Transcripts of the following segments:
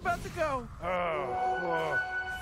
about to go. Oh.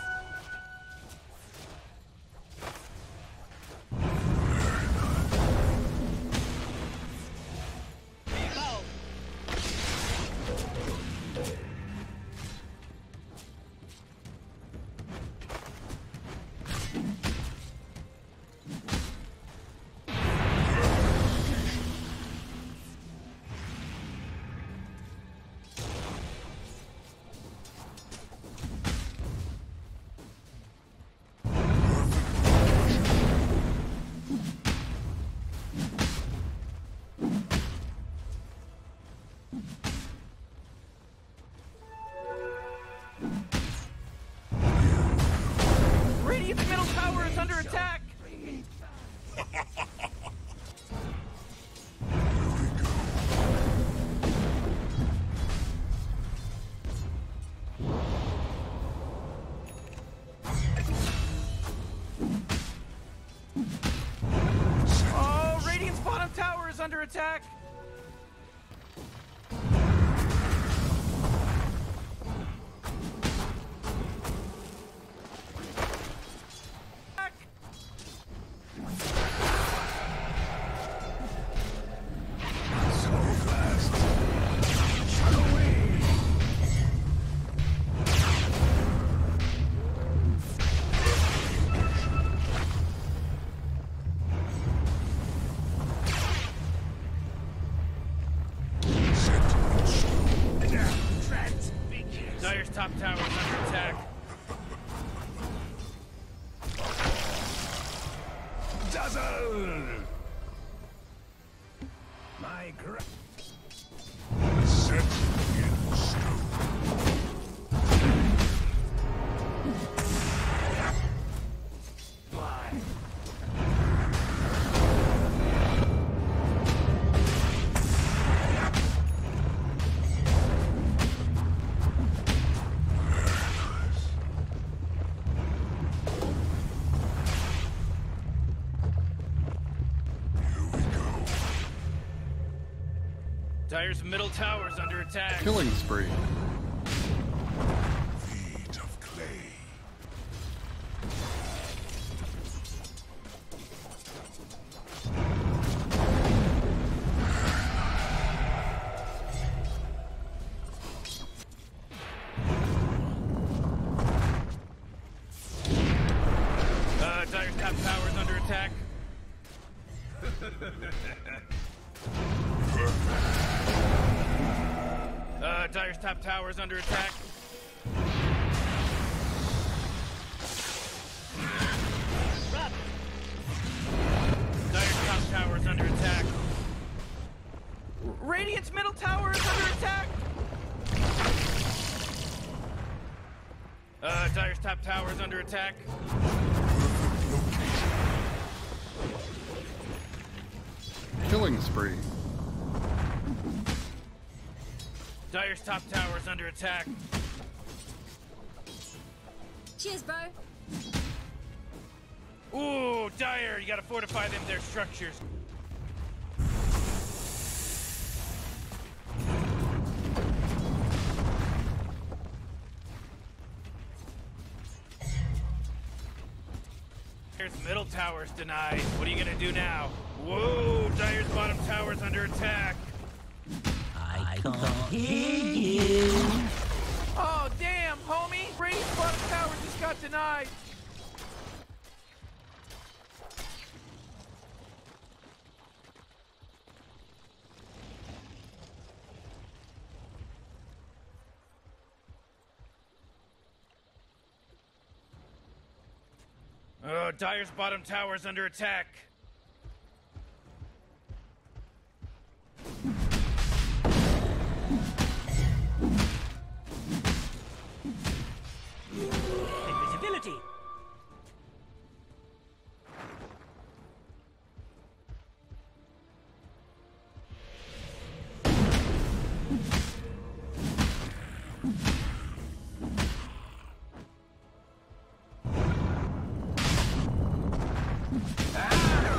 Radiant's middle tower is under attack. Oh, Radiant's bottom tower is under attack. Dire's top tower is under attack. Dazzle! My set in stone. Fly. Dire's middle tower is under attack. Killing spree. Feet of clay. Dire's top tower is under attack. Dire's top tower is under attack. Dire's top tower is under attack. Radiant's middle tower is under attack. Dire's top tower is under attack. Killing spree. Dire's top tower is under attack. Cheers, bro. Ooh, Dire, you gotta fortify them, their structures. Dire's middle tower's denied. What are you gonna do now? Whoa, Dire's bottom tower's under attack. I can't hear you. Oh, damn, homie! Radiant's bottom tower just got denied. Dire's bottom tower's under attack. Invisibility. Ah!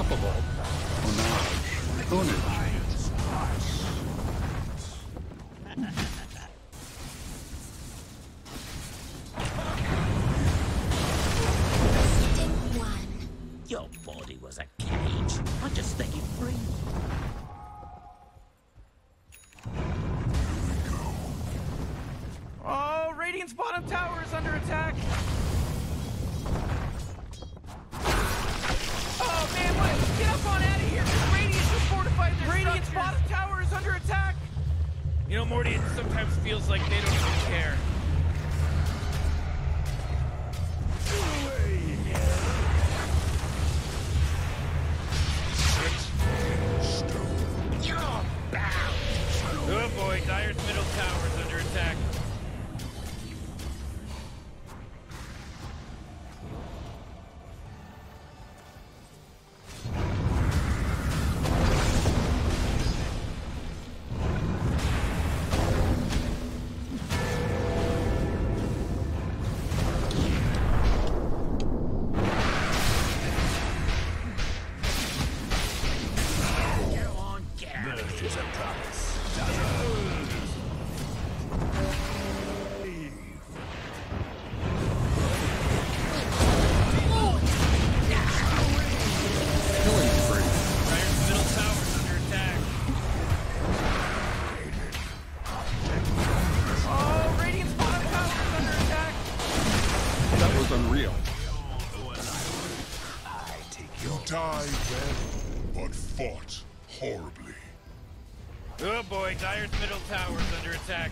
unstoppable. Onage. Onage. Your body was a cage. I just set you free. Oh, Radiant's bottom tower is under attack. Oh man, what? Get up on out of here! Radiant just fortified their Radiant's bottom tower is under attack. You know, Morty, it sometimes feels like they don't even care. Oh boy, Dire's middle tower is under attack. Unreal. You died well, but fought horribly. Oh boy, Dire's middle tower is under attack.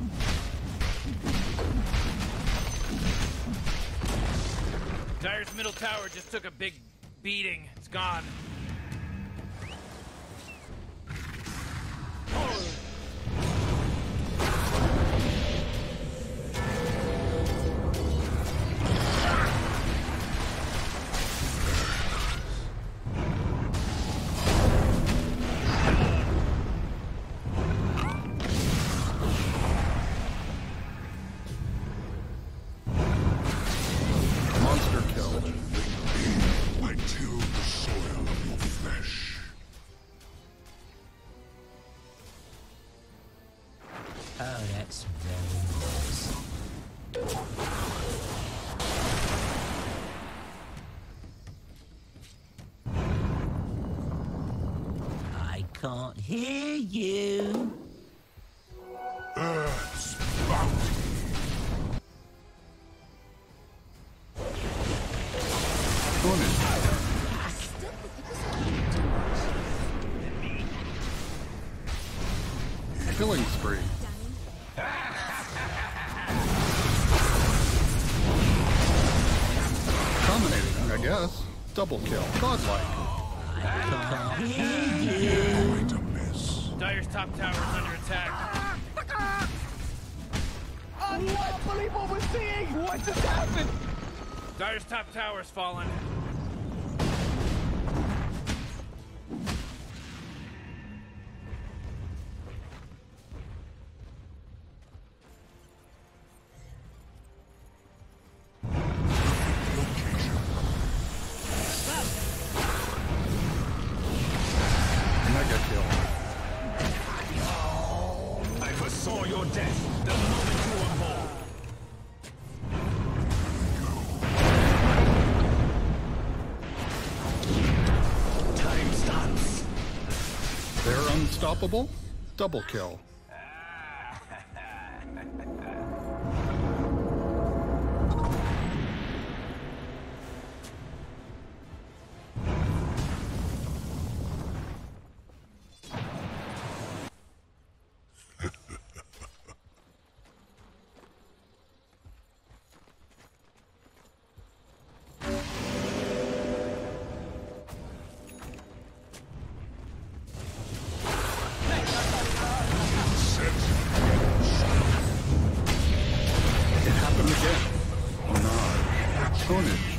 Dire's middle tower just took a big beating. It's gone. Oh, that's very nice. I can't hear you. Earth's bounty. Killing spree. Dominating, I guess. Double kill. Godlike. I can't hear you. Quite a miss. Dire's top tower is under attack. I can't believe what we're seeing! What just happened? Dire's top tower's fallen. Mega kill. I foresaw your death the moment you were born. Time stops. They're unstoppable. Double kill. It happened again. Onage. Onage.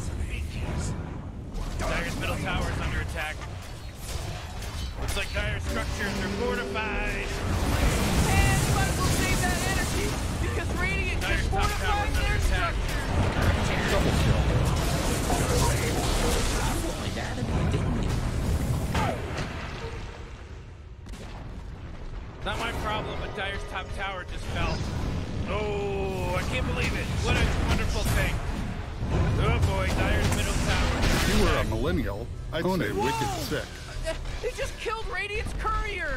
Dire's middle tower is under attack. Looks like Dire's structures are fortified. And you might as well save that energy, because Radiant Dire's just top tower fortified is under their attack. structure. Double kill. Why, Dad, if you didn't lineal, I'd say wicked sick. They just killed Radiant's courier!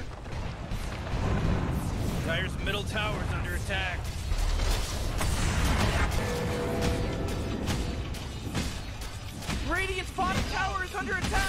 Dire's middle tower's under attack. Radiant's bottom tower is under attack!